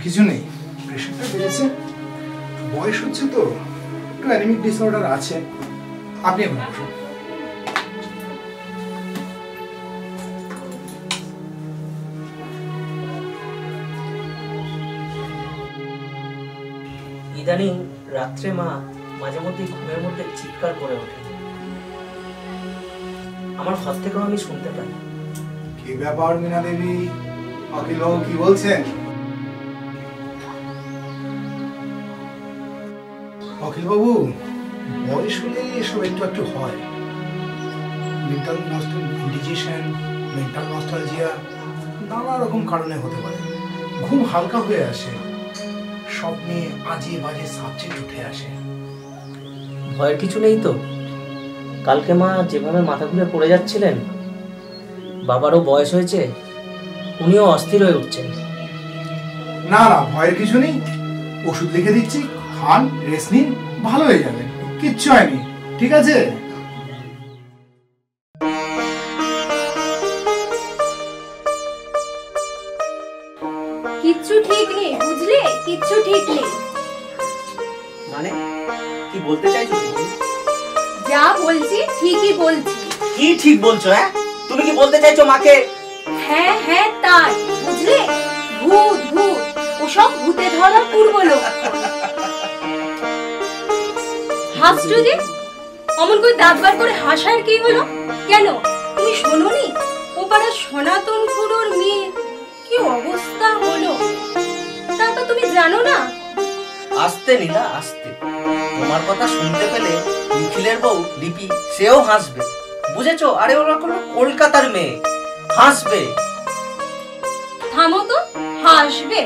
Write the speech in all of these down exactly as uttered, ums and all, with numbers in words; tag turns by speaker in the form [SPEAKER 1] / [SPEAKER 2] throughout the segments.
[SPEAKER 1] কিছু নেই, প্রেশারটা বেড়েছে, বয়স হচ্ছে তো, একটু অ্যানিমিক ডিসঅর্ডার আছে। আপনি এখন বসুন।
[SPEAKER 2] ইদানিং রাত্রে মা মাঝে মধ্যে ঘুমের মধ্যে চিৎকার করে ওঠে, আমার ঘর থেকেও আমি শুনতে পাই।
[SPEAKER 1] কি ব্যাপার মীনা দেবী, অখিল বাবু কি বলছেন? অখিল বাবু, বয়স হলে এসব একটু একটু হয়। মেন্টাল ইন্ডিজেশন, মেন্টাল নস্টালজিয়া নানা রকম কারণে হতে পারে। ঘুম হালকা হয়ে আসে, স্বপ্নে আজে বাজে সাবজেক্ট উঠে আসে।
[SPEAKER 2] ভয়ের কিছু নেই তো? কালকে মা যেভাবে মাথা ঘুরে পড়ে যাচ্ছিলেন, বাবারও বয়স হয়েছে, উনিও অস্থির হয়ে উঠছেন।
[SPEAKER 1] না না, ভয়ের কিছু নেই, ওষুধ লিখে দিচ্ছি, খান, রেস্ট নিন, ভালো হয়ে যাবে, কিচ্ছু হয়নি, ঠিক আছে?
[SPEAKER 3] কিচ্ছু ঠিক নেই, বুঝলে? কিচ্ছু ঠিক নেই।
[SPEAKER 2] মানে কি বলতে চাইছো তুমি?
[SPEAKER 3] যা বলছি ঠিকই বলছি।
[SPEAKER 2] কি ঠিক বলছো? হ্যাঁ, তুমি কি বলতে চাইছো মাকে?
[SPEAKER 3] হ্যাঁ হ্যাঁ তাই, বুঝলে? ভূত ভূত ওসব ভূতে ধরা পূর্ব লক্ষণ। হাসছো যে, অমন করে দাঁত বার করে হাসার কি হলো? কেন তুমি শোনোনি ও পাড়া সনাতন খুড়োর মেয়ে কি অবস্থা হলো? তা তো তুমি জানো না?
[SPEAKER 2] আস্তে নীলা, আস্তে। তোমার কথা শুনতে পেলে নিখিলের বউ লিপি সেও হাসবে, বুঝেছো? আরে ওরা কোনো কলকাতার মেয়ে, হাসবে।
[SPEAKER 3] থামো তো, হাসবে?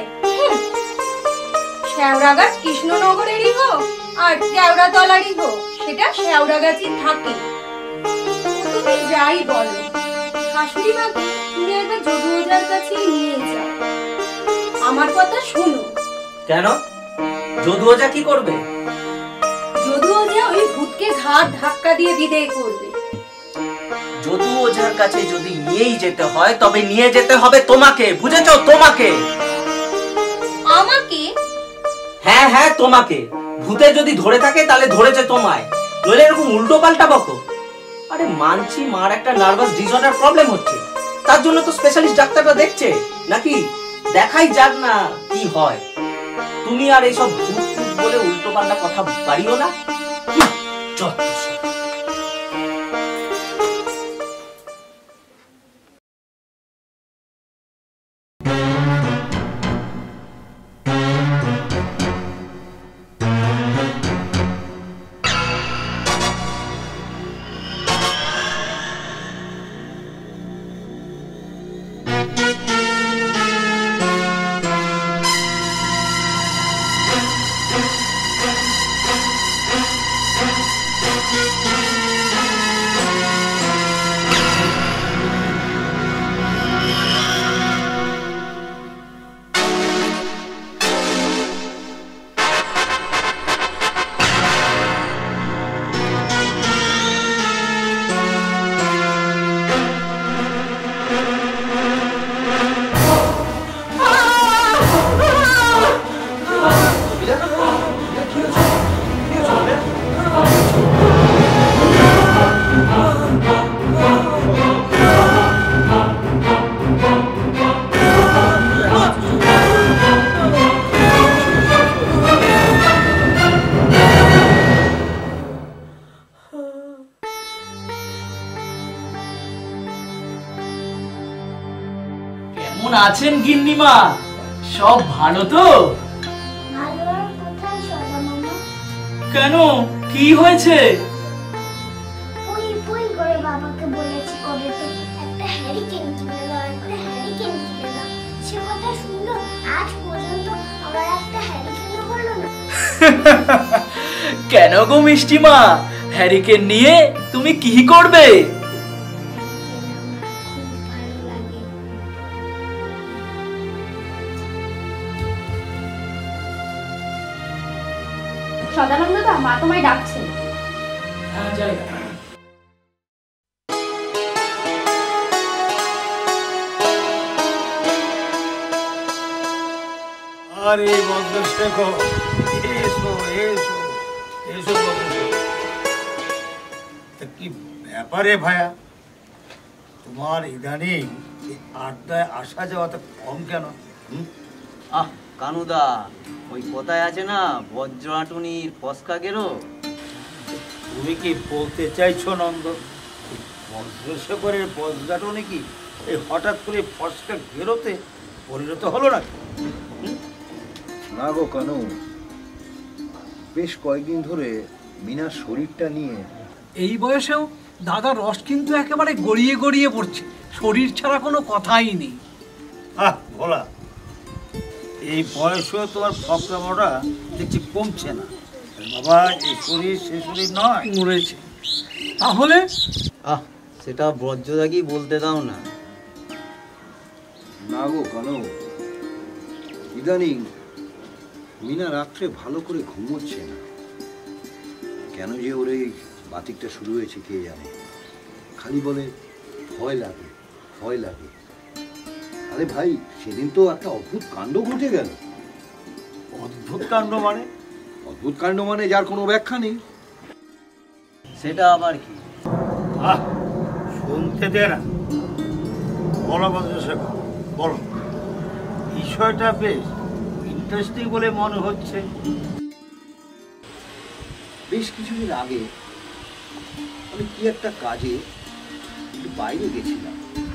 [SPEAKER 3] শেওড়া গাছ কৃষ্ণনগরেরই হোক আর কেওড়া তলারই হোক, সেটা শেওড়া গাছই থাকে। তুমি যাই বলো, শাশুড়ি মাকে তুমি একবার যদু ওঝার কাছে নিয়ে যাও। আমার কথা শোনো।
[SPEAKER 2] কেন? যদু ওঝা কি করবে?
[SPEAKER 3] যদু ওঝা ওই ভূতকে ঘাট ধাক্কা দিয়ে বিদায় করবে।
[SPEAKER 2] যদু ওঝার কাছে যদি নিয়েই যেতে হয়, তবে নিয়ে যেতে হবে তোমাকে, বুঝেছো? তোমাকে।
[SPEAKER 3] আমাকে?
[SPEAKER 2] হ্যাঁ হ্যাঁ তোমাকে। ভূতে যদি ধরে থাকে তাহলে ধরেছে তোমায়, নইলে এরকম উল্টো পাল্টা বকো। আরে মানছি মার একটা নার্ভাস ডিসঅর্ডার প্রবলেম হচ্ছে, তার জন্য তো স্পেশালিস্ট ডাক্তাররা দেখছে, নাকি? দেখাই যাক না কি হয়। তুমি আর এইসব ভূত ভূত বলে উল্টো পাল্টা কথা বাড়িও না। যত
[SPEAKER 4] কেমন আছেন গিন্নিমা? সব ভালো তো?
[SPEAKER 5] ভালো আর কোথায় সদা মামা?
[SPEAKER 4] কেন, কি হয়েছে?
[SPEAKER 5] ওই বই করে বাবাকে বলেছি কবে তো একটা হ্যারিকেন কিনে দাও, একটা হ্যারিকেন কিনে দাও। সে কথা শুনলো, আজ পর্যন্ত আমার একটা হ্যারিকেনও হলো না।
[SPEAKER 4] কেন গো মিষ্টিমা, হ্যারিকেন নিয়ে তুমি কি করবে?
[SPEAKER 3] সদানন্দ দা, মা তোমায় ডাকছে।
[SPEAKER 4] হ্যাঁ যাই।
[SPEAKER 6] আরে বদ্রশেখর, এসো এসো এসো বদ্রশেখর। কি ব্যাপারে ভাইয়া, তোমার ইদানিং আড্ডায় আসা যাওয়াতে কম কেন?
[SPEAKER 7] আহ কানুদা, ওই কথায় আছে না, বজ্র আটুনির ফসকা গেরো।
[SPEAKER 6] তুমি কি বলতে চাইছো নন্দ, বজ্রশেখরের বজ্রাটনি কি এই হঠাৎ করে ফসকা গেরোতে পরিণত হলো না?
[SPEAKER 8] না গো কানু, বেশ কয়েকদিন ধরে মিনার শরীরটা নিয়ে।
[SPEAKER 1] এই বয়সেও দাদার রস কিন্তু একেবারে গড়িয়ে গড়িয়ে পড়ছে, শরীর ছাড়া কোনো কথাই নেই।
[SPEAKER 6] আহ ভোলা, এই বয়সেও তোমার ফকরামোটা দেখছি কমছে না। বাবা, এই শরীর সে শরীর নয়,
[SPEAKER 1] মরেছে। তাহলে
[SPEAKER 7] আহ সেটা বজ্রদাকেই বলতে দাও না।
[SPEAKER 8] না গো কানু, ইদানিং মিনা রাত্রে ভালো করে ঘুমোচ্ছে না। কেন যে ওর এই বাতিকটা শুরু হয়েছে কে জানে। খালি বলে ভয় লাগে ভয় লাগে। আরে ভাই, সেদিন তো একটা অদ্ভুত কাণ্ড ঘটে গেল।
[SPEAKER 6] অদ্ভুত কাণ্ড মানে?
[SPEAKER 8] অদ্ভুত কাণ্ড মানে যার কোনো ব্যাখ্যা নেই।
[SPEAKER 7] সেটা আবার কি?
[SPEAKER 6] আহ শুনতে দে না, বলো বজ্রশেখর, বলো। বিষয়টা বেশ ইন্টারেস্টিং বলে মনে হচ্ছে।
[SPEAKER 8] বেশ কিছুদিন আগে আমি কি একটা কাজে একটু বাইরে গেছিলাম।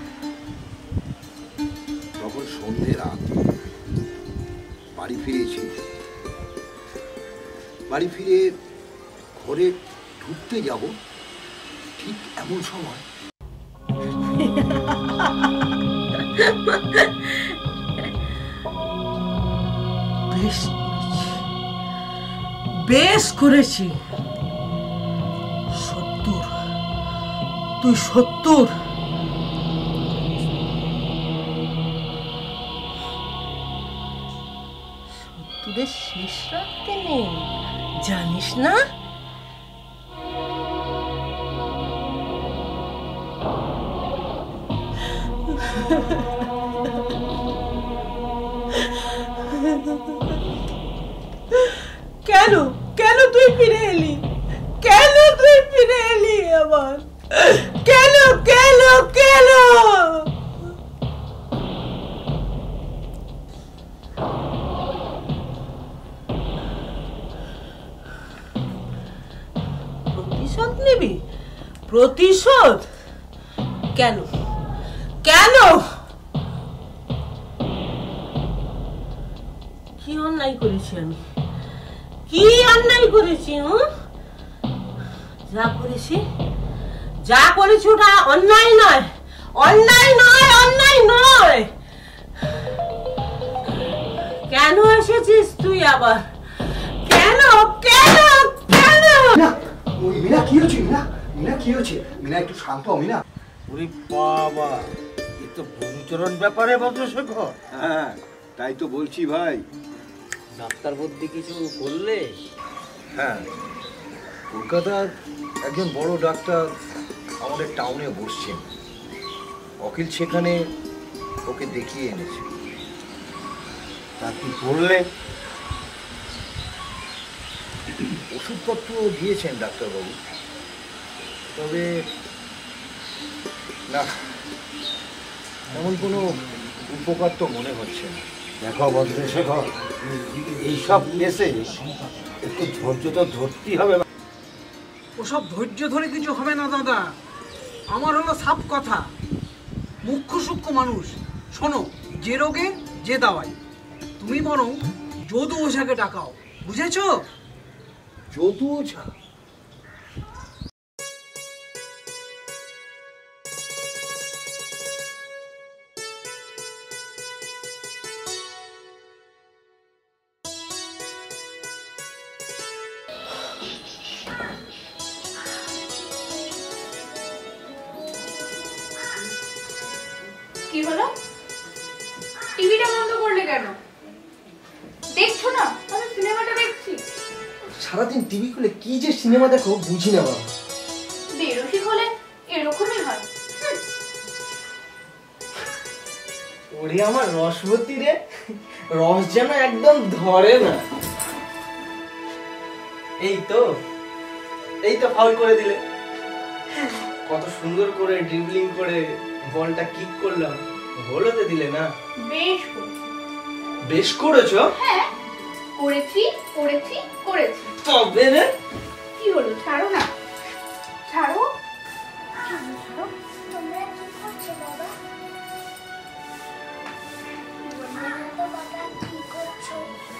[SPEAKER 8] তখন সন্ধ্যে রাত, বাড়ি ফিরেছি। বাড়ি ফিরে ঘরে ঢুকতে যাব, ঠিক এমন সময়
[SPEAKER 9] বেশ বেশ করেছি। সত্তর, তুই সত্তর। সত্তরের শেষ রাখতে নেই, জানিস না? কেন কেন তুই ফিরে এলি? কেন তুই ফিরে এলি আবার? কেন কেন কেন? প্রতিশোধ নিবি? প্রতিশোধ? কেন কেন? কি অন্যায় করেছি আমি? কি অন্যায় করেছি? যা করেছি যা করেছি ওটা অন্যায় নয়, অন্যায় নয়, অন্যায় নয়। কেন এসেছিস তুই আবার? কেন কেন কেন?
[SPEAKER 8] মিনা, কি হচ্ছে? মিনা মিনা কি হচ্ছে? মিনা একটু শান্ত হও। মিনা,
[SPEAKER 6] ওরে বাবা, এ তো গুরুচরণ ব্যাপারে বজ্রশেখর।
[SPEAKER 8] হ্যাঁ তাই তো বলছি ভাই।
[SPEAKER 7] ডাক্তার বুদ্ধি কিছু করলে?
[SPEAKER 8] হ্যাঁ, কলকাতার একজন বড় ডাক্তার আমাদের টাউনে বসছেন। অখিল সেখানে ওকে দেখিয়ে এনেছে।
[SPEAKER 6] তা কি করলে?
[SPEAKER 8] ওষুধপত্র দিয়েছেন ডাক্তারবাবু, তবে না, এমন কোনো উপকার তো মনে হচ্ছে না।
[SPEAKER 6] দেখো বজ্রশেখর, এইসব কেসে একটু ধৈর্য তো ধরতেই হবে।
[SPEAKER 1] ওসব ধৈর্য ধরে কিছু হবে না দাদা। আমার হলো সাপ কথা, মুখ্য সূক্ষ্ম মানুষ। শোনো, যে রোগে যে দাওয়াই। তুমি বরং যদু ওঝাকে ডাকাও, বুঝেছো?
[SPEAKER 8] যদু ওঝা?
[SPEAKER 3] কি হলো? টিভিটা বন্ধ করলে কেন? দেখছো না আমি সিনেমাটা দেখছি।
[SPEAKER 10] সারাদিন টিভি খুলে কি যে সিনেমা দেখো বুঝি না বাবা।
[SPEAKER 3] বেরসিক হলে এরকমই হয়।
[SPEAKER 10] ওরে আমার রসবতী রে, রস যেন একদম ধরে না। এই তো এই তো ফাউল করে দিলে। কত সুন্দর করে ড্রিবলিং করে বলটা কিক করলাম, গোলতে দিলে না।
[SPEAKER 3] বেশ
[SPEAKER 10] বেশ করেছো।
[SPEAKER 3] হ্যাঁ করেছি করেছি করেছি।
[SPEAKER 10] তবে রে
[SPEAKER 3] কি হলো, ছাড়ো না, ছাড়ো।
[SPEAKER 5] তোমরা কি করছো বাবা? বন্ধুরা তো কথা কি করছো?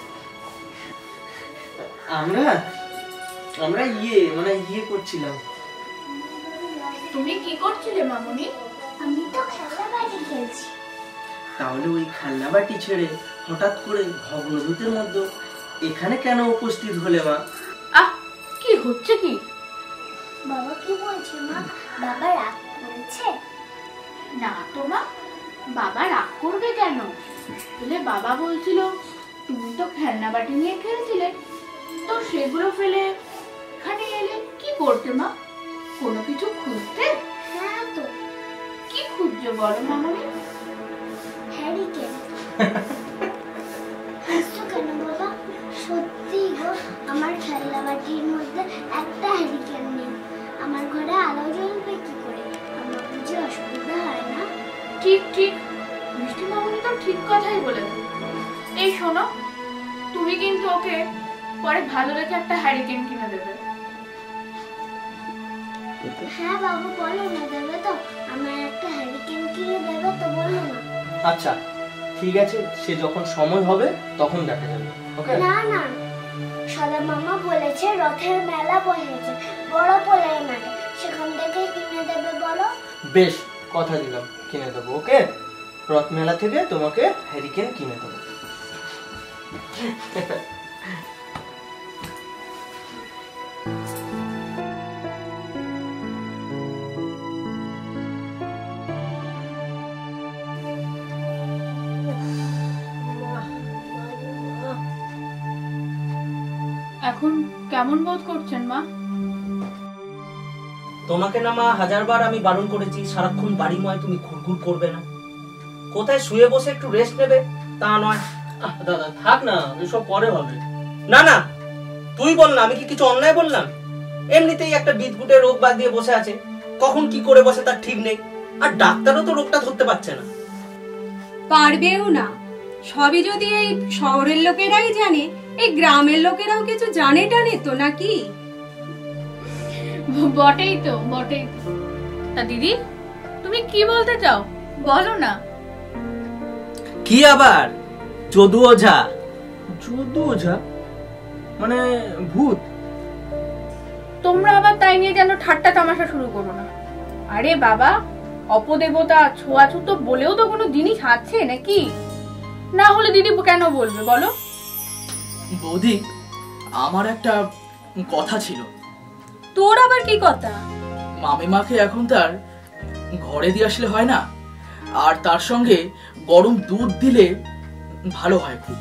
[SPEAKER 10] আমরা আমরা ইয়ে মানে ইয়ে করছিলাম।
[SPEAKER 3] তুমি কি করছিলে মামুনি?
[SPEAKER 5] আমি তো খেলা বাড়ি খেলছি।
[SPEAKER 10] তাহলে ওই খেলনা বাটি ছেড়ে হঠাৎ করে ভগ্নভূতের মধ্যে এখানে কেন উপস্থিত হলে মা?
[SPEAKER 3] আহ কি হচ্ছে কি?
[SPEAKER 5] বাবা কি বলছে মা? বাবা রাগ করেছে?
[SPEAKER 3] না তো মা, বাবা রাগ করবে কেন? বলে বাবা বলছিল তুমি তো খেলনা বাটি নিয়ে খেলছিলে, তো সেগুলো ফেলে এখানে এলে কি করতে মা? কোনো কিছু খুঁজতে?
[SPEAKER 5] হ্যাঁ তো।
[SPEAKER 3] কি খুঁজছো বলো মামুনি?
[SPEAKER 5] হ্যারিকেন। হাসছো কেন বাবা? সত্যি গো, আমার খেলনা বাটির মধ্যে একটা হ্যারিকেন নেই। আমার ঘরে আলো জ্বলবে কি করে? আমার বুঝি অসুবিধা হয় না?
[SPEAKER 3] ঠিক ঠিক, মিষ্টি মামুনি তো ঠিক কথাই বলেছে। এই শোনো, তুমি কিন্তু ওকে পরে ভালো রেখে একটা হ্যারিকেন কিনে দেবে।
[SPEAKER 5] হ্যাঁ বাবু, বলো না, দেবে তো? আমার একটা হ্যারিকেন কিনে দেবে তো, বলো না।
[SPEAKER 10] আচ্ছা ঠিক আছে, সে যখন সময় হবে তখন দেখা যাবে। ওকে?
[SPEAKER 5] না না, সাদা মামা বলেছে রথের মেলা বসেছে বড় পোলের মাঠে, সেখান থেকে কিনে দেবে বলো।
[SPEAKER 10] বেশ, কথা দিলাম কিনে দেবো। ওকে, রথ মেলা থেকে তোমাকে হ্যারিকেন কিনে দেবো।
[SPEAKER 3] এখন কেমন বোধ করছেন মা?
[SPEAKER 2] তোমাকে না মা হাজারবার আমি বারণ করেছি সারাক্ষণ বাড়িময় তুমি ঘুরঘুর করবে না, কোথায় শুয়ে বসে একটু রেস্ট নেবে তা নয়।
[SPEAKER 10] আহ, দাদা থাক না, এসব পরে হবে।
[SPEAKER 2] না না, তুই বল না, আমি কি কিছু অন্যায় বললাম? এমনিতেই একটা বিদগুটে রোগ বাদ দিয়ে বসে আছে, কখন কি করে বসে তার ঠিক নেই, আর ডাক্তারও তো রোগটা ধরতে পারছে না।
[SPEAKER 3] পারবেও না, সবই যদি এই শহরের লোকেরাই জানে, এই গ্রামের লোকেরাও কিছু জানে টানে তো নাকি? বটেই তো, বটেই তো। তা দিদি, তুমি কি বলতে চাও বলো না।
[SPEAKER 2] কি আবার যদু ওঝা?
[SPEAKER 10] যদু ওঝা মানে ভূত?
[SPEAKER 3] তোমরা আবার তাই নিয়ে যেন ঠাট্টা তামাশা শুরু করো না। আরে বাবা, অপদেবতা ছোঁয়াছুতো বলেও তো কোনো জিনিস আছে নাকি? না হলে দিদি কেন বলবে বলো?
[SPEAKER 4] বৌদি, আমার একটা কথা ছিল।
[SPEAKER 3] তোর আবার কি কথা?
[SPEAKER 4] মামিমাকে এখন তার ঘরে দিয়ে আসলে হয় না, আর তার সঙ্গে গরম দুধ দিলে ভালো হয় খুব।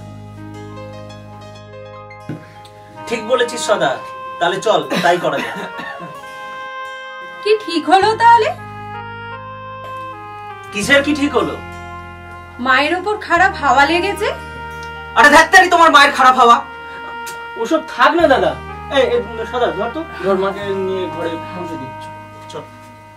[SPEAKER 2] ঠিক বলেছিস সদা, তাহলে চল তাই করা যাক।
[SPEAKER 3] কি ঠিক হলো তাহলে?
[SPEAKER 2] কিসের কি ঠিক হলো?
[SPEAKER 3] মায়ের উপর খারাপ হাওয়া লেগেছে।
[SPEAKER 2] আরে ধ্যাত্তারি, তোমার মায়ের খারাপ হাওয়া?
[SPEAKER 10] ওসব থাক না দাদা। এই এই, সদা ধর তো, ধর মাকে নিয়ে ঘরে পৌঁছে দিচ্ছ। চল।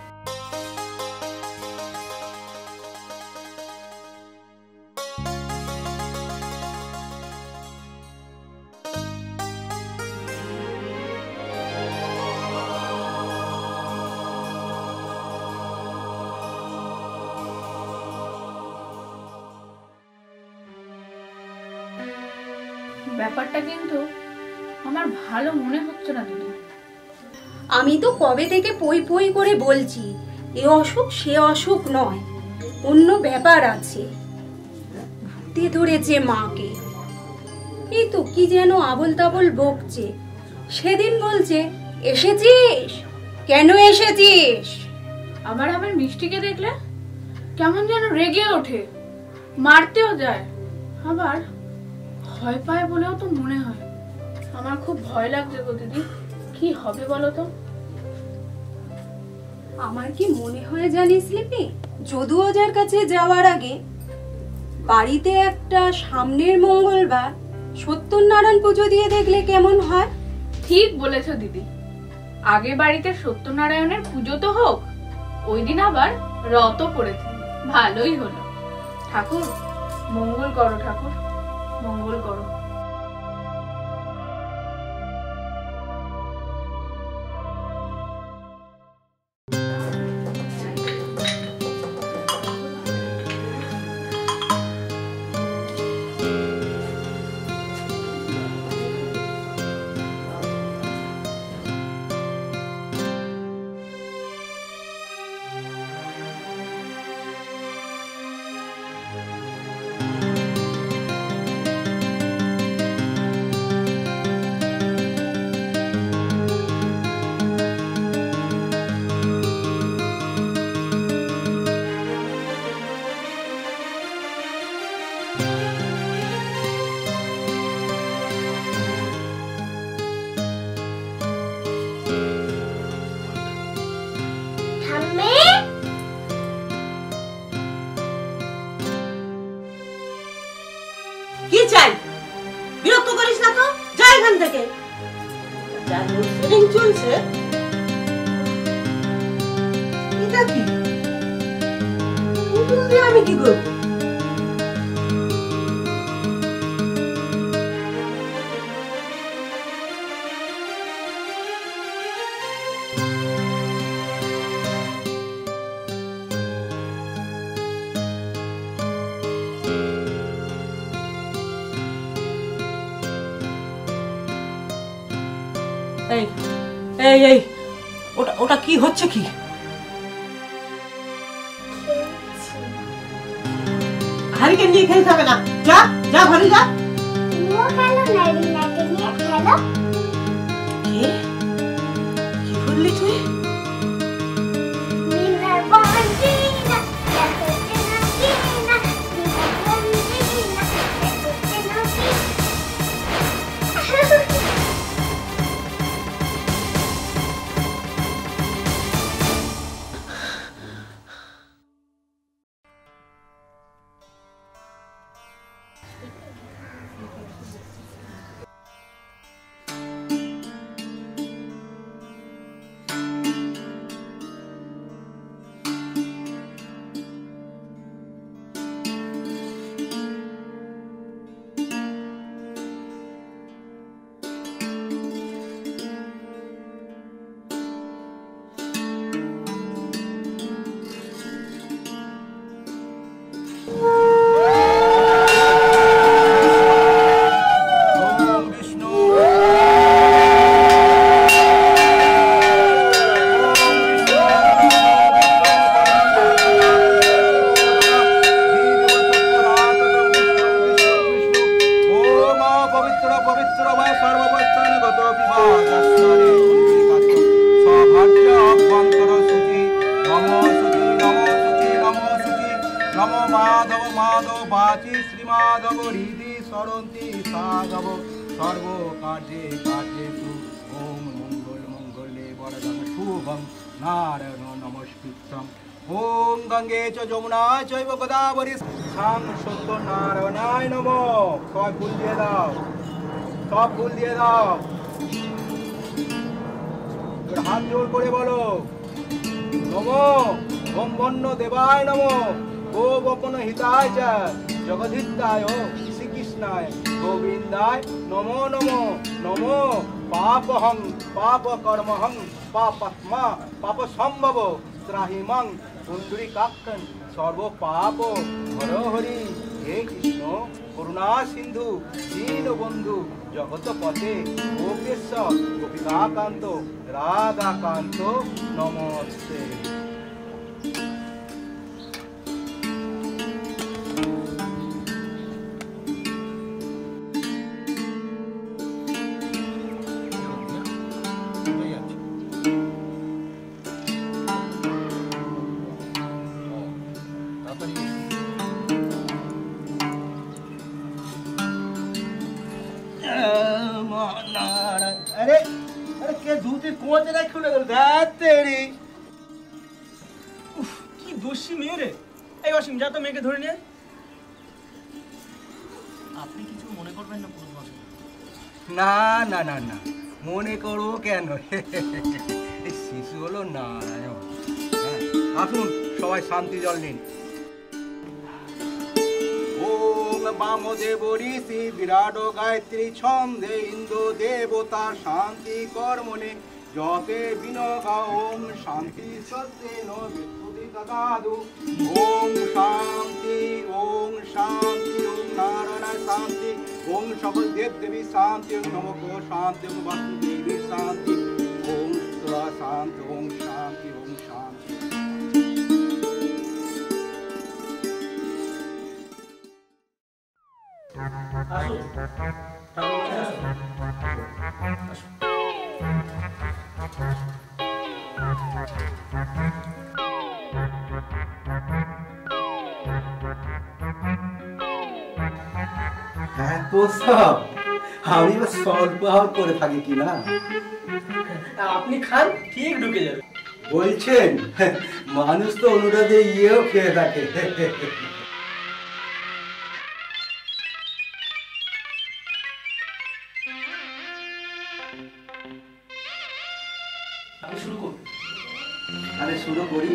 [SPEAKER 3] ব্যাপারটা কিন্তু আমার ভালো মনে হচ্ছে না দিদি।
[SPEAKER 11] আমি তো কবে থেকে পই পই করে বলছি, এ অসুখ সে অসুখ নয়, অন্য ব্যাপার আছে। ভূতে ধরেছে মাকে। এই তো কি যেন আবল তাবল বকছে। সেদিন বলছে এসেছিস, কেন এসেছিস?
[SPEAKER 3] আমার আমার মিষ্টিকে দেখলে কেমন যেন রেগে ওঠে, মারতেও যায়, আবার ভয় পায় বলেও তো মনে হয়। আমার খুব ভয় লাগছে গো দিদি, কি হবে বলো তো?
[SPEAKER 11] আমার কি মনে হয় জানিস লিপি, যদু ওজার কাছে যাওয়ার আগে বাড়িতে একটা সামনের মঙ্গলবার সত্যনারায়ণ পুজো দিয়ে দেখলে কেমন হয়?
[SPEAKER 12] ঠিক বলেছো দিদি, আগে বাড়িতে সত্যনারায়ণের পুজো তো হোক, ওই দিন আবার রত পড়েছে, ভালোই হলো। ঠাকুর মঙ্গল করো, ঠাকুর মঙ্গল করো।
[SPEAKER 9] কি চাই? বিরক্ত করিস না তো, যা এখান থেকে। যা লোডশেডিং চলছে, এটা কি? পুতুল দিয়ে আমি কি করব? এই এই এই ওটা ওটা কি হচ্ছে? কি হারিকেন নিয়ে খেলতে হবে না, যা যা ঘরে যা।
[SPEAKER 5] তুমিও খেলো, নারিনাকে নিয়ে খেলো।
[SPEAKER 9] কি কি বললি তুই?
[SPEAKER 5] মিনার বন্দিনা দেখতে নাকিনা, মিনার বন্দিনা দেখতে নাকি।
[SPEAKER 13] नमो माधव माधव बाची श्रीमाधव हृदि सरंती साधव सर्व कार्ये कार्येषु ओम मंगल मंगले वरदं शुभं नारायण नमस्कृत्यं ओम गंगे च यमुना चैव गोदावरी शाम सत्य नारायणाय नमो। सब फूल दिए दाओ, सब फूल दिए दाओ। हाथ जोड़ करे बोलो नमो ओम वर्ण देवाय नमो गो गोपन हिताय च जगद्धिताय श्रीकृष्णाय गोविंदाय नमो नमो नमो पापहं पाप कर्महं पापात्मा पाप संभव त्राहिमं पुंडरीकाक्षं सर्व पाप हर हरि। हे कृष्ण करुणा सिंधु दीन बंधु जगत पते गोपेश्वर गोपिकाकांत राधाकांत नमस्ते। अरे अरे के जूते कोच रखे लगे दैट तेरी
[SPEAKER 10] উফ, কি দোষী মেয়ে রে। এই অসীম, যা তো মেয়েকে ধরে নিয়ে।
[SPEAKER 4] আপনি কিছু মনে করবেন না পুরুষ মশাই?
[SPEAKER 13] না না না না, মনে করো কেন? শিশু হলো নারায়ণ। হ্যাঁ, আসুন সবাই শান্তি জল নিন। ওম বামদেব ঋষি বিরাট গায়ত্রী ছন্দে ইন্দ্র দেবতার শান্তি কর্মণে যতে বিনগা ওম শান্তি সত্যে নদু ওম শান্তি ওম শান্তি ওম নারায়ণ শান্তি ওম সকল দেব দেবী শান্তি ওম নমঃ শান্তি ওম বাসুদেবী শান্তি ওম শান্তি ওম শান্তি ওম শান্তি।
[SPEAKER 8] হ্যাঁ প্রস্তাব, আমি বা স্বল্প আহার করে থাকি কি না?
[SPEAKER 10] আপনি খান, ঠিক ঢুকে যাবে।
[SPEAKER 8] বলছেন মানুষ তো অনুরাধে ইয়েও খেয়ে থাকে।
[SPEAKER 10] আপনি শুরু করুন।
[SPEAKER 8] আরে শুরু করি।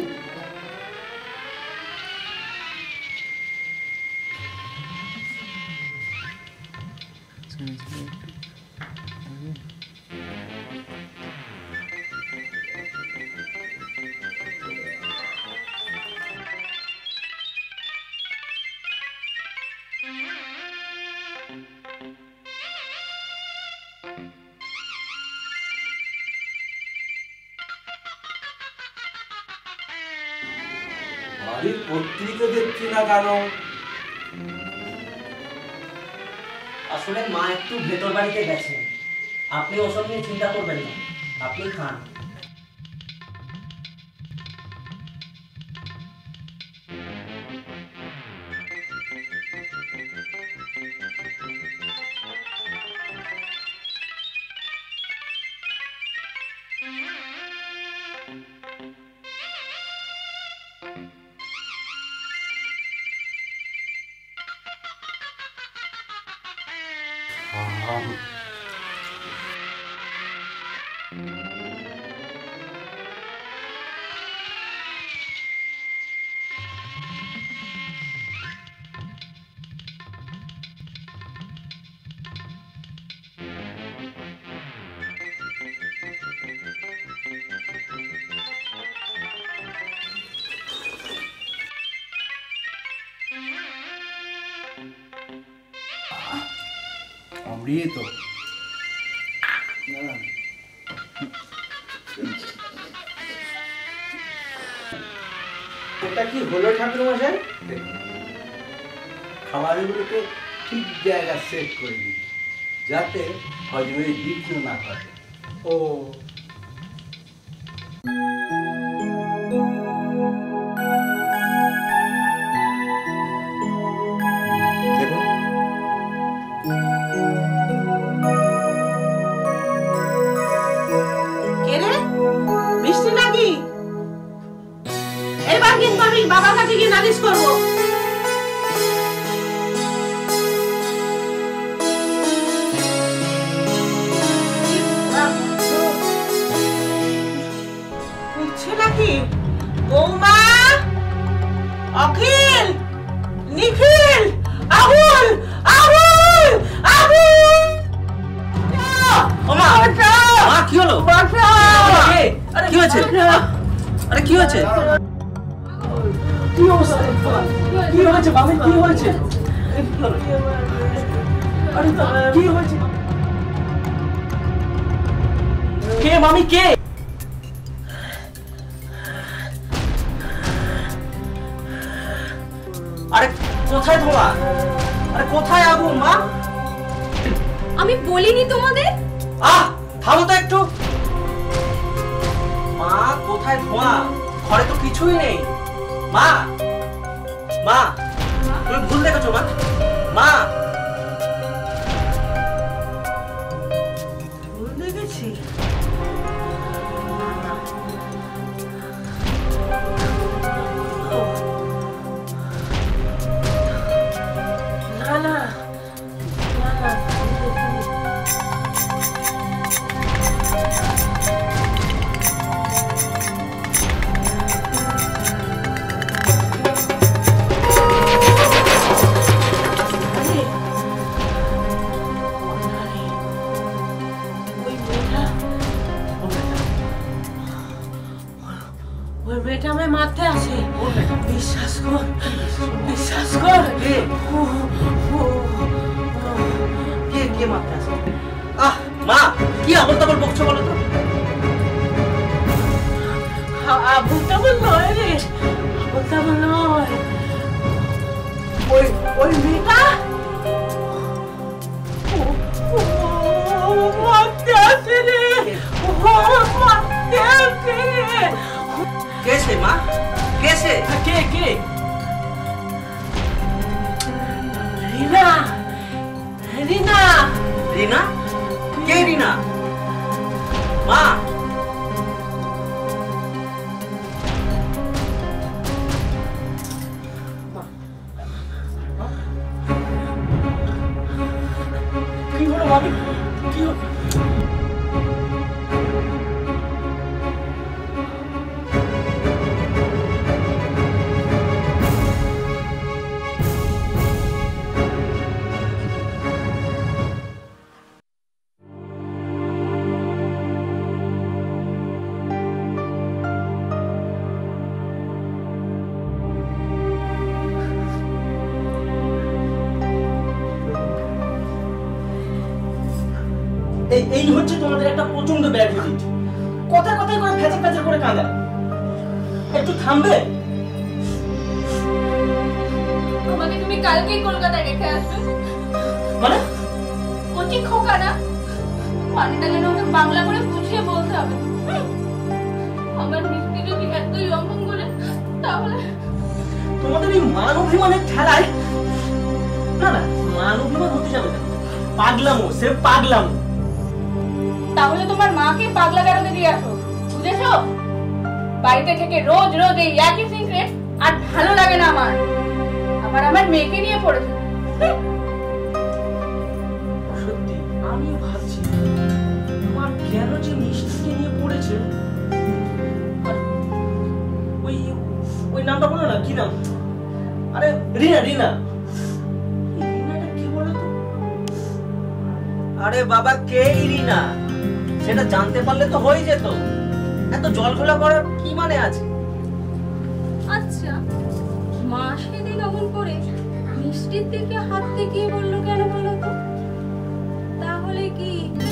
[SPEAKER 8] বাড়ির পত্রিকা দেখছি না কেন?
[SPEAKER 2] আসলে মা একটু ভেতর বাড়িতে গেছেন, আপনি ওসব নিয়ে চিন্তা করবেন না, আপনি খান।
[SPEAKER 8] অমৃত
[SPEAKER 10] ওটা কি হলো ঠাকুর মশাই?
[SPEAKER 8] খাবারগুলোকে ঠিক জায়গা সেট করে দিই যাতে হজমের বিঘ্ন না ঘটে।
[SPEAKER 10] ও
[SPEAKER 9] মিষ্টি নাকি? এবার কিন্তু আমি বাবার কাছে গিয়ে নালিশ করবো। বুঝছে নাকি বৌমা, অখিল, নিখিল, আহুল, আহুল, আহুল।
[SPEAKER 2] ওমা, মা কি হলো? আরে কি হয়েছে? আরে কি হয়েছে?
[SPEAKER 4] কি অবস্থা? কি হয়েছে মামি? কি হয়েছে? আরে কি হয়েছে? কে মামি, কে?
[SPEAKER 2] আরে কোথায় ধোঁয়া? আরে কোথায় আগুন মা?
[SPEAKER 3] আমি বলিনি তোমাদের?
[SPEAKER 2] আহ থামো তো একটু। মা কোথায় ধোঁয়া? ঘরে তো কিছুই নেই। মা, মা তুমি ভুল দেখেছো মা। মা
[SPEAKER 9] ভুল দেখেছি? না না,
[SPEAKER 2] বাজে মাত্রা আছে। আহ মা, কি আবল তাবল বকছো বলো তো?
[SPEAKER 9] আবল তাবল নয় রে, আবল তাবল নয়। ওই ওই মেয়েটা মারতে আসে রে, মারতে আসে রে।
[SPEAKER 2] কে সে মা? কে সে?
[SPEAKER 4] কে কে?
[SPEAKER 9] রিনা, রিনা।
[SPEAKER 2] রিনা? কে রিনা? মা,
[SPEAKER 4] কি হলো মামি? কি হলো?
[SPEAKER 2] এই এই হচ্ছে তোমাদের একটা প্রচন্ড ব্যাড হ্যাবিট। কথায় কথায় করে ফেঁচা ফেঁচা করে কাঁদা। একটু থামবে?
[SPEAKER 12] আমাকে তুমি কালকেই কলকাতায় রেখে আসছো
[SPEAKER 2] মানে?
[SPEAKER 12] কচি খোকা না, পানিটা যেন ওকে বাংলা করে বুঝিয়ে বলতে হবে। আমার মিষ্টি যদি এতই অমন বলে, তাহলে
[SPEAKER 2] তোমাদের এই মান অভিমানের ঠেলায়, না না মান অভিমান হতে যাবে না, পাগলামো, সে পাগলামো।
[SPEAKER 12] তাহলে তোমার মাকে পাগলা গারদে দিয়ে আসো, বুঝেছো? বাড়িতে থেকে রোজ রোজ এই একই সিক্রেট আর ভালো লাগে না আমার। আবার আমার মেয়েকে নিয়ে পড়েছে।
[SPEAKER 2] সত্যি আমিও ভাবছি মা কেন যে মিষ্টিকে নিয়ে পড়েছে। আর ওই ওই নামটা বলো না, কি নাম? আরে রিনা, রিনা। রিনাটা কি বলো তো? আরে বাবা, কে এই রিনা? সেটা জানতে পারলে তো হয়ে যেত। এত জল ঘোলা করার কি মানে আছে?
[SPEAKER 11] আচ্ছা, মা সেদিন অমন করে মিষ্টির দিকে হাত দেখিয়ে বললো কেন বলো তো? তাহলে কি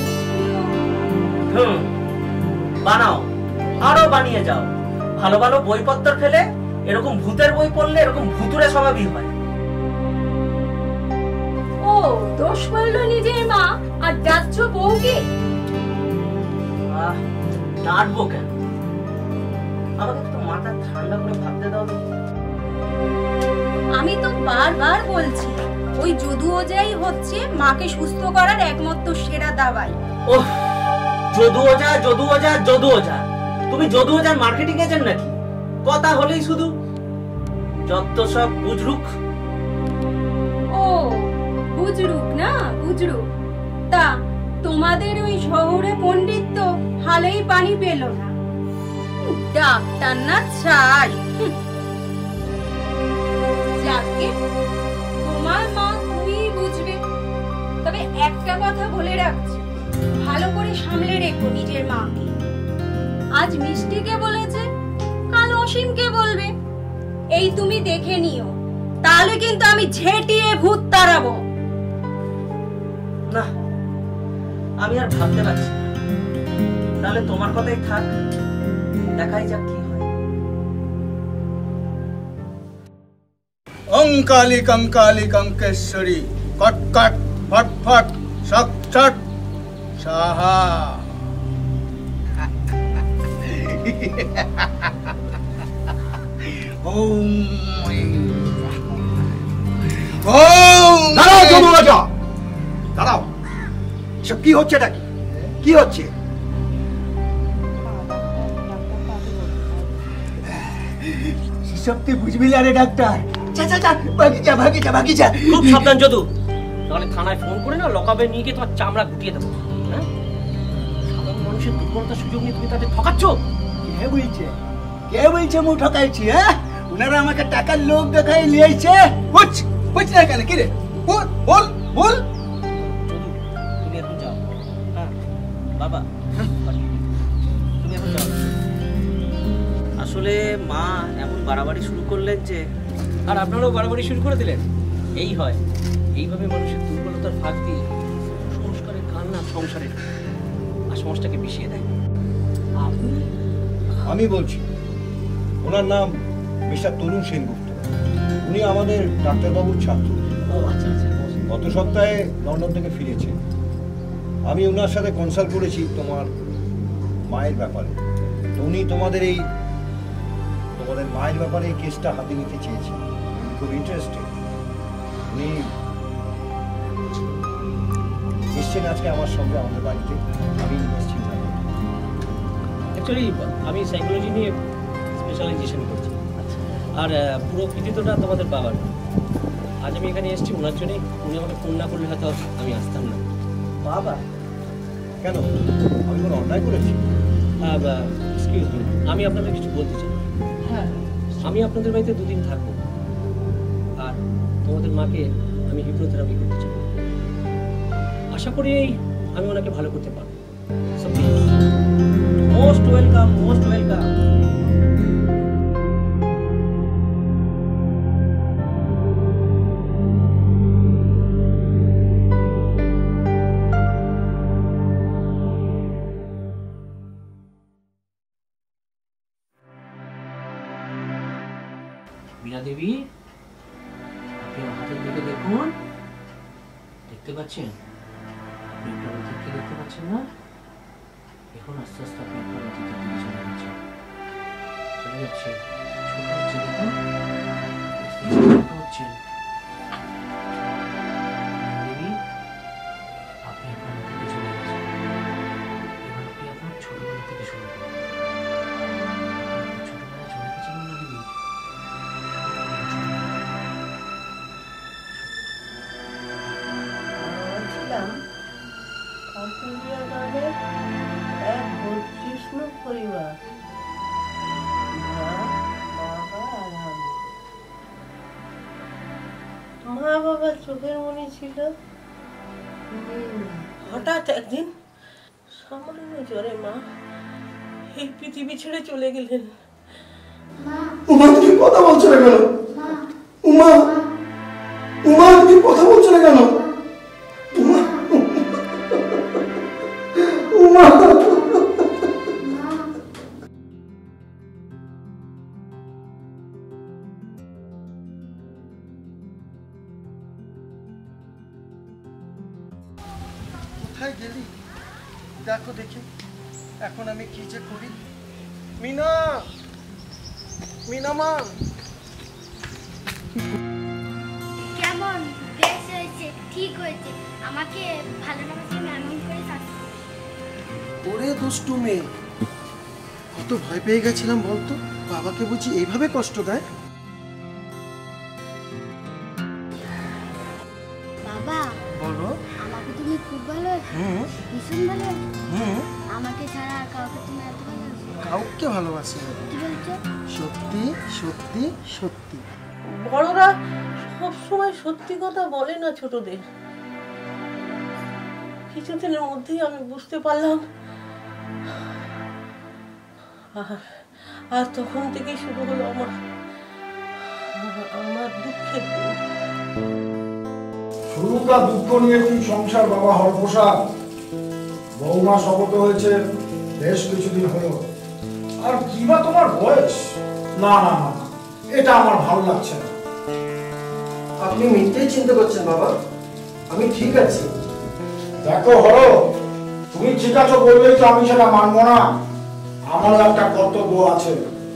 [SPEAKER 2] হুম, বানাও, আরো বানিয়ে যাও। ভালো ভালো বইপত্র ফেলে এরকম ভূতের বই পড়লে এরকম ভুতুরে স্বভাবই হয়।
[SPEAKER 11] ও দোষ করলো নিজের মা আর যাচ্ছ বউকে?
[SPEAKER 2] আহ, ডাঁটবো কেন? আমাকে একটু মাথা ঠান্ডা করে ভাবতে দাও তো।
[SPEAKER 11] আমি তো বারবার বলছি, ওই যদু ওজাই হচ্ছে মাকে সুস্থ করার একমাত্র সেরা দাওয়াই।
[SPEAKER 2] ওহ, যদু ওঝা, যদু ওঝা, যদু ওঝা। তুমি যদু ওঝার মার্কেটিং এজেন্ট নাকি? কথা হলেই শুধু যত সব বুজরুক।
[SPEAKER 11] ও বুজরুক না, বুজরুক। তা তোমাদের ওই শহরে পণ্ডিত তো হালেই পানি পেল না, ডাক্তার না ছাই। যাকে তোমার মা তুমি বুঝবে। তবে একটা কথা বলে রাখছি, ভালো করে সামলে রেখো নিজের মাকে। আজ মিষ্টিকে বলেছে, কাল অসীমকে বলবে। এই তুমি দেখে নিও, তাহলে কিন্তু আমি ঝেঁটিয়ে ভূত তাড়াবো।
[SPEAKER 2] না, আমি আর ভাবতে পারছি না। তাহলে তোমার কথাই থাক, দেখাই যাক কি হয়।
[SPEAKER 13] অঙ্কালি কঙ্কালি কঙ্কেশ্বরী কট কট ফট ফট শক ছট সাহা। ওম ওম
[SPEAKER 8] দাঁড়াও যদু রাজা, দাঁড়াও। সব কি হচ্ছে? এটা কি কি হচ্ছে?
[SPEAKER 10] সব তুই বুঝবি না রে ডাক্তার। যা যা যা, ভাগি যা, ভাগি যা, ভাগি যা।
[SPEAKER 2] খুব সাবধান যদু, তাহলে থানায় ফোন করে না লকাবে নিয়ে গিয়ে তোমার চামড়া গুটিয়ে দেবো। হ্যাঁ, সাধারণ মানুষের দুর্বলতার সুযোগ নিয়ে তুমি তাদের ঠকাচ্ছ।
[SPEAKER 10] কে বলছে? কে বলছে মু ঠকাইছি? হ্যাঁ, ওনারা আমাকে টাকার লোক দেখাই লিয়েছে। বুঝ বুঝ না কেন? কি রে? বল বল বল।
[SPEAKER 2] তুমি এখন যাও। হ্যাঁ বাবা, তুমি এখন যাও। আসলে মা এমন বাড়াবাড়ি শুরু করলেন যে, আর আপনারাও বাড়াবাড়ি শুরু করে দিলেন। এই হয়, এইভাবে মানুষের দুর্বলতার ফাঁক দিয়ে
[SPEAKER 10] সংসারের আর সমাজটাকে বিষিয়ে দেয়। আপনি?
[SPEAKER 8] আমি বলছি, ওনার নাম মিস্টার তরুণ সেনগুপ্ত। উনি আমাদের ডাক্তারবাবুর ছাত্র।
[SPEAKER 10] ও আচ্ছা আচ্ছা।
[SPEAKER 8] গত সপ্তাহে লন্ডন থেকে ফিরেছে। আমি ওনার সাথে কনসাল্ট করেছি তোমার মায়ের ব্যাপারে। তো উনি তোমাদের এই তোমাদের মায়ের ব্যাপারে এই কেসটা হাতে নিতে চেয়েছেন, খুব ইন্টারেস্টেড। উনি এসছেন আজকে আমার সঙ্গে আমাদের বাড়িতে। আমি নিশ্চিন্ত থাকবো।
[SPEAKER 10] অ্যাকচুয়ালি আমি সাইকোলজি নিয়ে স্পেশালাইজেশন করছি। আচ্ছা। আর পুরো কৃতিত্বটা তোমাদের বাবার। আজ আমি এখানে এসেছি ওনার জন্যই। উনি আমাকে ফোন না করলে হয়তো আমি আসতাম না। বাবা?
[SPEAKER 8] কেন, আমি কোনো অন্যায় করেছি?
[SPEAKER 10] এক্সকিউজ মি, আমি আপনাদের কিছু বলতে চাই। হ্যাঁ, আমি আপনাদের বাড়িতে দুদিন থাকবো। আর তোমাদের মাকে আমি হিপ্নোথেরাপি করতে চাই। আশা করি আমি ওনাকে ভালো করতে পারবো। So please, most welcome, most welcome. Meera Devi, আপনি আমার হাতের দিকে দেখুন। দেখতে পাচ্ছেন? আপনি আপনার অতীতকে দেখতে পাচ্ছেন না? এখন আস্তে আস্তে আপনি আপনার অতীতের দিকে চলে যাচ্ছেন। চলে যাচ্ছেন, ছোট হচ্ছে, দেখুন ছোট হচ্ছেন। দেবী, আপনি আপনার অতীতে চলে গেছেন। এবার আপনি আপনার ছোটবেলা থেকে শুরু করুন। ছোটবেলায় চলে গেছেন না দেবী?
[SPEAKER 9] এক বত্রিষ্ণ পরিবার, মা, বাবা আর আমি। মা বাবার চোখের মনি ছিল। হঠাৎ একদিন সামান্য জ্বরে মা এই পৃথিবী ছেড়ে চলে গেলেন।
[SPEAKER 1] উমা, তুমি কথা বলছো না কেন? উমা, উমা, তুমি কথা বলছো না কেন? উমা, উমা।
[SPEAKER 14] কোথায় গেলি? দেখো দেখি এখন আমি কি যে করি। মিনা, মিনা মা।
[SPEAKER 5] কেমন বেশ হয়েছে, ঠিক হয়েছে। আমাকে ভালো লাগাতে এমন করে শাস্তি।
[SPEAKER 14] ওরে দুষ্টু মেয়ে, কত ভয় পেয়ে গেছিলাম বলতো। বাবাকে বুঝি এইভাবে কষ্ট দেয়?
[SPEAKER 5] বাবা
[SPEAKER 14] বলো।
[SPEAKER 5] আমাকে তুমি খুব ভালোবাসো?
[SPEAKER 14] হুম।
[SPEAKER 5] ভীষণ ভালোবাসো?
[SPEAKER 14] হুম।
[SPEAKER 5] আমাকে ছাড়া আর কাউকে তুমি এত ভালোবাসো?
[SPEAKER 14] কাউকে ভালোবাসি না।
[SPEAKER 5] কি বলছো?
[SPEAKER 14] সত্যি সত্যি সত্যি।
[SPEAKER 9] বড়রা সব সময় সত্যি কথা বলে না ছোটদের। কিছুদিনের মধ্যেই আমি বুঝতে পারলাম, আর আর তখন থেকেই শুরু হলো আমার আমার দুঃখের দিন।
[SPEAKER 1] শুরুটা দুঃখ নিয়ে কি সংসার বাবা হরপ্রসাদ? বৌমা শপথ হয়েছে বেশ কিছুদিন হলো। আর কি বা তোমার বয়স? না না না, এটা আমার ভালো লাগছে না।
[SPEAKER 14] আপনি মিথ্যেই চিন্তা করছেন বাবা, আমি ঠিক আছি।
[SPEAKER 1] দেখো হলো, তুমি ঠিক আছো বললেই তো আমি সেটা মানবো না। আমারও একটা কর্তব্য আছে।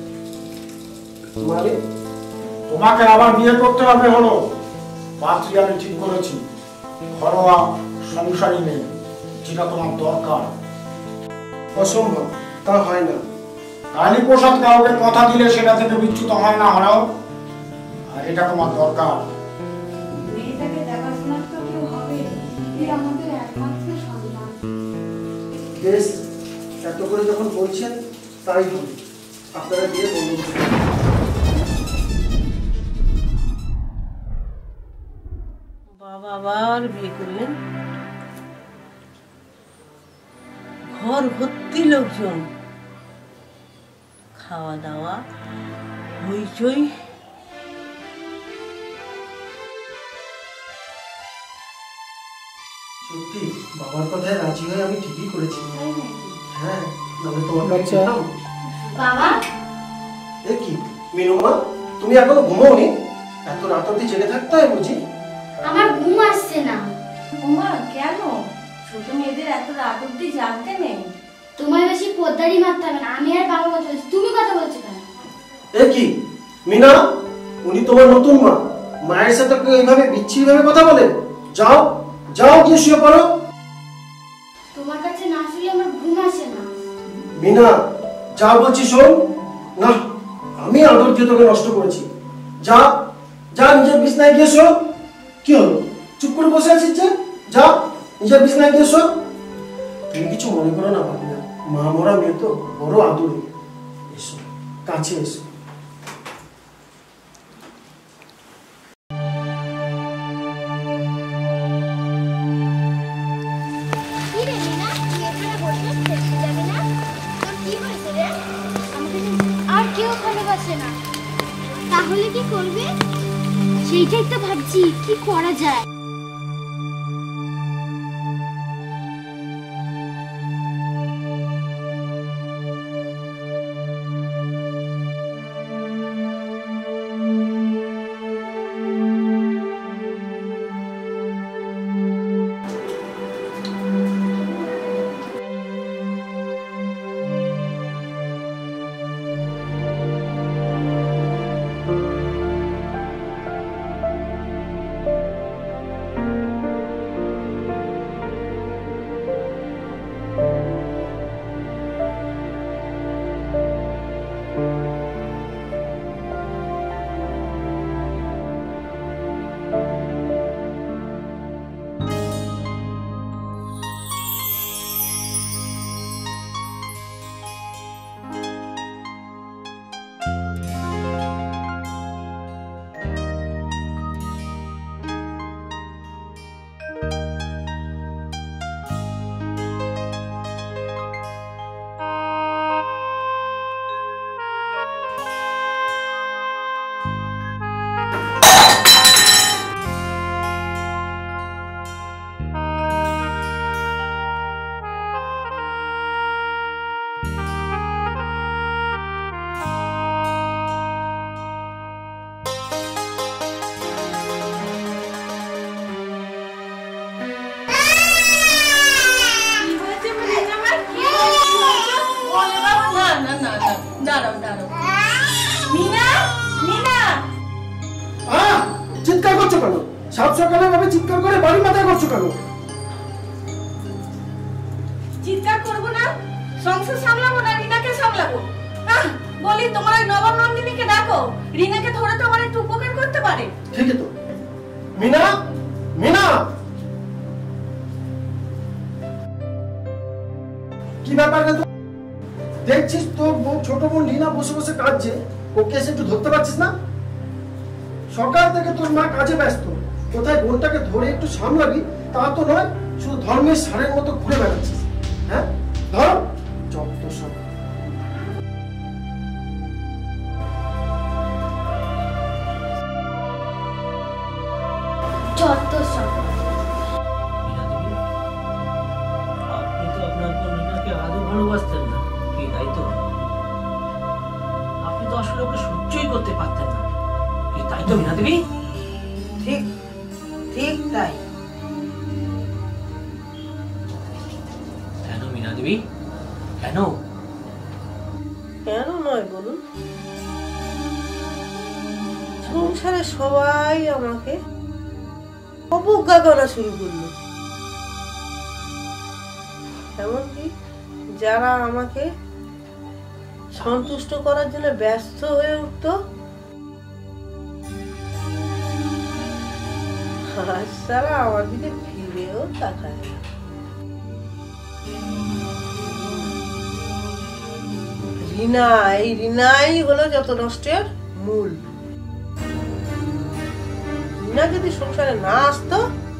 [SPEAKER 14] মানে?
[SPEAKER 1] তোমাকে আবার বিয়ে করতে হবে হলো। পাত্রী আমি ঠিক করেছি, ঘরোয়া সংসারী নেই, যেটা তোমার দরকার।
[SPEAKER 14] অসম্ভব, তা হয় না।
[SPEAKER 1] কালী প্রসাদ কাউকে কথা দিলে সেটা থেকে বিচ্যুত হয় না হলো, আর এটা তোমার দরকার।
[SPEAKER 15] মেয়েটাকে দেখাশোনার তো কেউ হবে, এই আমাদের একমাত্র সন্তান।
[SPEAKER 14] বেশ, এত করে যখন বলছেন তাই হবে। আপনারা বিয়ে বন্ধ করুন।
[SPEAKER 9] বাবা আবার বিয়ে করলেন। ঘর ভর্তি লোকজন, খাওয়া দাওয়া, হইচই।
[SPEAKER 14] সত্যি বাবার কথায় রাজি হয়ে আমি ঠিকই করেছি। হ্যাঁ, নাহলে তোমার কাছে যেতাম।
[SPEAKER 5] বাবা,
[SPEAKER 14] এ কি মিনুমা, তুমি এখনো ঘুমোওনি? এত রাত অব্দি জেগে থাকতে হয় বুঝি?
[SPEAKER 5] আমার ঘুম আসছে না।
[SPEAKER 9] ওমা কেন? ছোট মেয়েদের এত রাত অব্দি জাগতে নেই।
[SPEAKER 5] তোমার বেশি পোদ্দারি মারতে হবে না। আমি আর বাবা কথা বলছি, তুমি কথা বলছো কেন?
[SPEAKER 14] এ কি মিনা, উনি তোমার নতুন মা, মায়ের সাথে এইভাবে বিচ্ছিরি ভাবে কথা বলে? যাও যাও গিয়ে শুয়ে পড়ো।
[SPEAKER 5] তোমার কাছে না শুলে আমার ঘুম আসে না।
[SPEAKER 14] মিনা, যা বলছি শোন। না, আমি আদর দিয়ে তোকে নষ্ট করেছি। যা যা নিজের বিছনায় গিয়ে শো। কি হলো, চুপ করে বসে আছিস যে? যা নিজের বিছনায় গিয়ে শো। তুমি কিছু মনে করো না ভাবিনা, মা মরা মেয়ে তো বড় আদরে। এসো কাছে এসো।
[SPEAKER 5] আর কেউ ভালোবাসে না, তাহলে কি করবে? সেইটাই তো ভাবছি, কি করা যায়।
[SPEAKER 14] চিৎকার করছো কেন? সাত সকালে ভাবে চিৎকার করে বাড়ি মাথায় করছো কেন?
[SPEAKER 9] চিৎকার করবো না, সংসার সামলাবো না রিনাকে সামলাবো? বলি তোমার ওই নবম নন্দিনীকে ডাকো, রিনাকে ধরে তো আমার একটু উপকার করতে পারে।
[SPEAKER 14] ঠিক তো মিনা, মিনা কি ব্যাপার রে? দেখছিস তোর ছোট বোন রিনা বসে বসে কাঁদছে, ওকে এসে একটু ধরতে পারছিস না? সকাল থেকে তোর মা কাজে ব্যস্ত, কোথায় বোনটাকে ধরে একটু সামলাবি তা তো নয়, শুধু ধর্মের সারের মতো ঘুরে বেড়াচ্ছিস। হ্যাঁ ধর যত সব।
[SPEAKER 5] যত সব।
[SPEAKER 10] আপনি তো আপনার বোন রিনাকে আদৌ ভালোবাসতেন না কি, তাই তো? আপনি তো আসলে ওকে সহ্যই করতে পারতেন না কি, তাই তো মিনা দেবী?
[SPEAKER 9] ঠিক ঠিক তাই।
[SPEAKER 10] কেন মিনা দেবী, কেন?
[SPEAKER 9] কেন নয় বলুন? সংসারে সবাই আমাকে অবজ্ঞা করা শুরু করলো, এমনকি যারা আমাকে সন্তুষ্ট করার জন্য ব্যস্ত হয়ে উঠতো, আজ তারা আমার দিকে ফিরেও তাকায়। রিনা, এই রিনাই হলো যত নষ্টের মূল। রিনা যদি সংসারে না আসতো,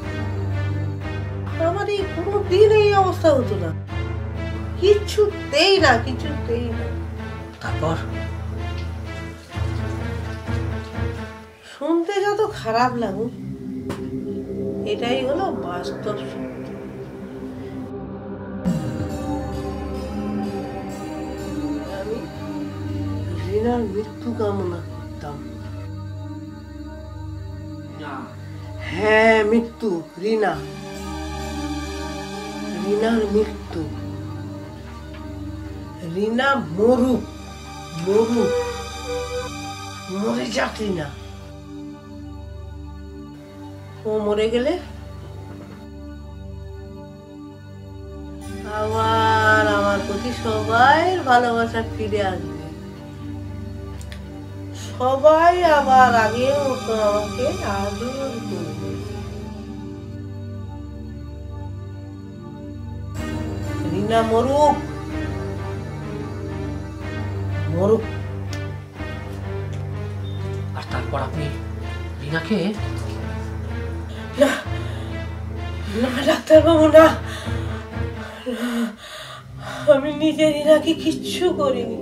[SPEAKER 9] আমার এই কোনোদিন এই অবস্থা হতো না, কিছুতেই না, কিছুতেই না।
[SPEAKER 10] তারপর
[SPEAKER 9] শুনতে যত খারাপ লাগুক,
[SPEAKER 16] এটাই হলো বাস্তব সত্য। আমি রিনার মৃত্যু কামনা করতাম। হ্যাঁ, মৃত্যু, রিনা, রিনার মৃত্যু। রিনা মরুক, মরুক, মরে যাক রিনা। ও মরে গেলে আবার আমার প্রতি সবাই ভালোবাসা ফিরে আসবে, সবাই আবার আগের মতো আমাকে আদর করবে। রিনা মরুক, মরুক।
[SPEAKER 10] আর তারপর আপনি রিনাকে?
[SPEAKER 16] না না ডাক্তারবাবু, না, আমি নিজে রিনাকে কিচ্ছু করিনি।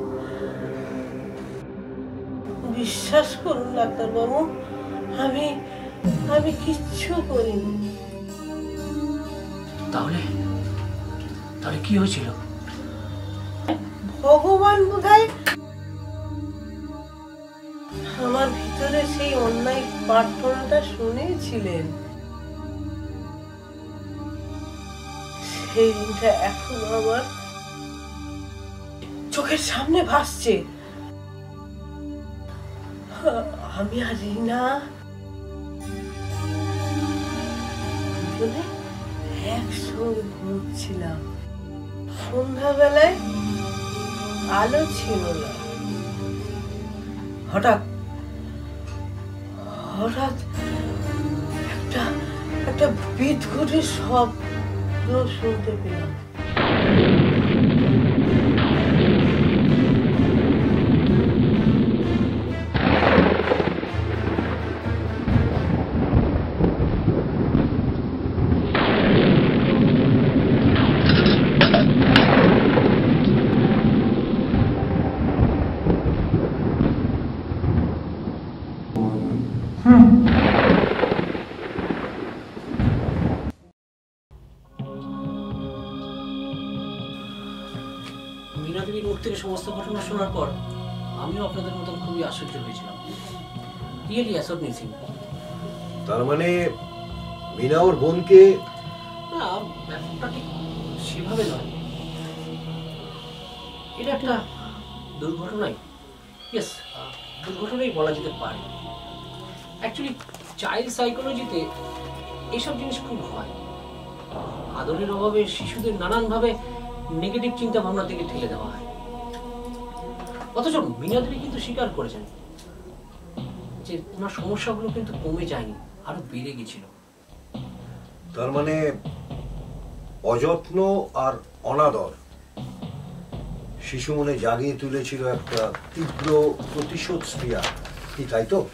[SPEAKER 16] বিশ্বাস করুন ডাক্তারবাবু, আমি আমি কিচ্ছু করিনি।
[SPEAKER 10] তাহলে তাহলে কি হয়েছিল?
[SPEAKER 16] ভগবান বোধহয় আমার ভিতরে সেই অন্যায় প্রার্থনাটা শুনেছিলেন। সেই দিনটা এখন আমার চোখের সামনে ভাসছে। আমি আর রিনা দুজনে একসঙ্গে ঘুরছিলাম। সন্ধ্যাবেলায় আলো ছিল না। হঠাৎ হঠাৎ একটা একটা বিদঘুটের শব্দ শুনতে পেলাম।
[SPEAKER 10] থেকে সমস্ত ঘটনা শোনার পর আমিও আপনাদের মতন খুবই আশ্চর্য হয়েছিলাম। Really astonishing.
[SPEAKER 8] তার মানে মিনা ওর বোনকে?
[SPEAKER 10] না, ব্যাপারটা ঠিক সেভাবে নয়। এটা একটা দুর্ঘটনাই, ইয়েস, দুর্ঘটনাই বলা যেতে পারে। অ্যাকচুয়ালি চাইল্ড সাইকোলজিতে এইসব জিনিস খুব হয়। আদরের অভাবে শিশুদের নানানভাবে নেগেটিভ চিন্তা ভাবনা থেকে ঠেলে দেওয়া হয়। অথচ মিনা দেবী কিন্তু স্বীকার করেছেন যে ওনার সমস্যাগুলো কিন্তু কমে যায়নি, আরো বেড়ে গেছিল।
[SPEAKER 8] তার মানে অযত্ন আর অনাদর শিশু মনে জাগিয়ে তুলেছিল একটা তীব্র প্রতিশোধ স্পৃহা, কি তাই তো?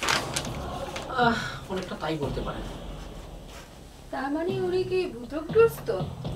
[SPEAKER 10] অনেকটা তাই বলতে পারেন।
[SPEAKER 3] তার মানে উনি কি ভূতগ্রস্ত?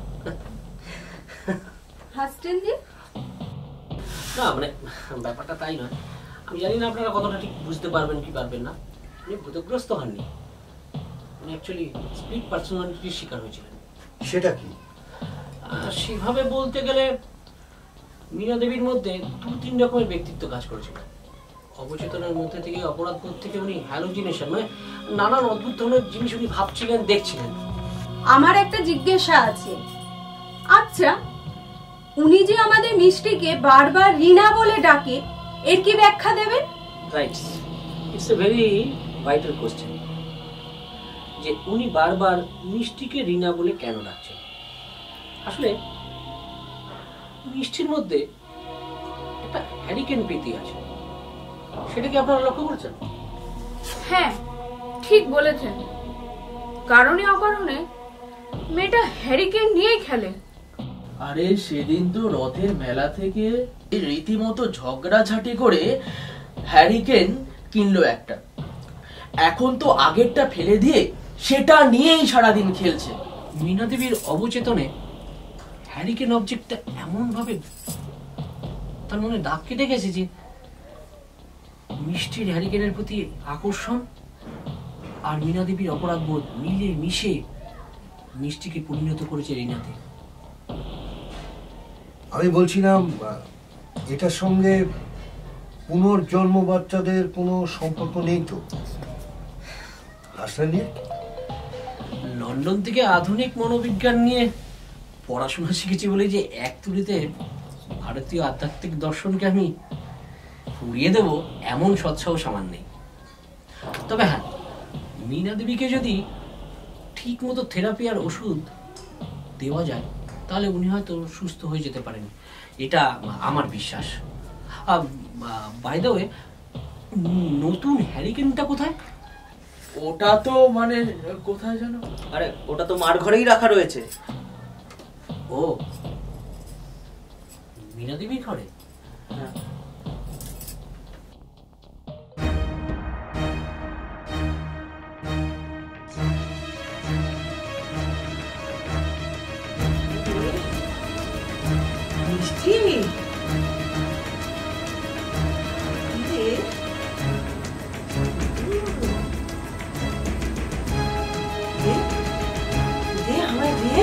[SPEAKER 3] হাসছেন যে?
[SPEAKER 10] না, মানে ব্যাপারটা তাই নয়। আমি জানি না আপনারা কতটা ঠিক বুঝতে পারবেন কি পারবেন না। উনি ভূতগ্রস্ত হননি, উনি অ্যাকচুয়ালি স্প্লিট পার্সোনালিটির শিকার হয়েছিলেন।
[SPEAKER 8] সেটা কি?
[SPEAKER 10] সেভাবে বলতে গেলে মীনা দেবীর মধ্যে দু তিন রকমের ব্যক্তিত্ব কাজ করেছিল। অবচেতনের মধ্যে থেকে, অপরাধ বোধ থেকে উনি হ্যালোজিনেশন, মানে নানান অদ্ভুত ধরনের জিনিস উনি ভাবছিলেন, দেখছিলেন।
[SPEAKER 11] আমার একটা জিজ্ঞাসা আছে, আচ্ছা উনি যে আমাদের মিষ্টিকে বারবার রিনা বলে ডাকে, এর কি ব্যাখ্যা দেবেন?
[SPEAKER 10] Right, it's a very vital question, যে উনি বারবার মিষ্টিকে রিনা বলে কেন ডাকছেন। আসলে মিষ্টির মধ্যে একটা হ্যারিকেন প্রীতি আছে, সেটা কি আপনারা লক্ষ্য করেছেন?
[SPEAKER 12] হ্যাঁ, ঠিক বলেছেন। কারণে অকারণে মেয়েটা হ্যারিকেন নিয়েই খেলে।
[SPEAKER 4] আরে সেদিন তো রথের মেলা থেকে রীতিমতো ঝগড়াঝাটি করে হ্যারিকেন কিনলো একটা, এখন তো আগেরটা ফেলে দিয়ে সেটা নিয়েই সারাদিন খেলছে।
[SPEAKER 10] মীনা দেবীর অবচেতনে হ্যারিকেন অবজেক্টটা এমন ভাবে তার মনে দাগ কেটে গেছে যে মিষ্টির হ্যারিকেনের প্রতি আকর্ষণ আর মীনা দেবীর অপরাধ বোধ মিলে মিশে মিষ্টিকে পরিণত করেছে রিনাতে।
[SPEAKER 8] আমি বলছিলাম এটার সঙ্গে পুনর্জন্ম বাচ্চাদের কোনো সম্পর্ক নেই তো? আসলে নিয়ে
[SPEAKER 10] লন্ডন থেকে আধুনিক মনোবিজ্ঞান নিয়ে পড়াশোনা শিখেছি বলে যে এক তুলিতে ভারতীয় আধ্যাত্মিক দর্শনকে আমি উড়িয়ে দেব এমন সৎসাহস আমার নেই। তবে হ্যাঁ, মীনা দেবীকে যদি ঠিক মতো থেরাপি আর ওষুধ দেওয়া যায় তাহলে উনি হয়তো সুস্থ হয়ে যেতে পারেন, এটা আমার বিশ্বাস। বাই দ্য ওয়ে, নতুন হ্যারিকেনটা কোথায়?
[SPEAKER 4] ওটা তো মানে কোথায় জানো?
[SPEAKER 2] আরে ওটা তো মার ঘরেই রাখা রয়েছে।
[SPEAKER 10] ও, মীনা দেবীর ঘরে?
[SPEAKER 2] হ্যাঁ।
[SPEAKER 16] মিষ্টি দে আমায় দে।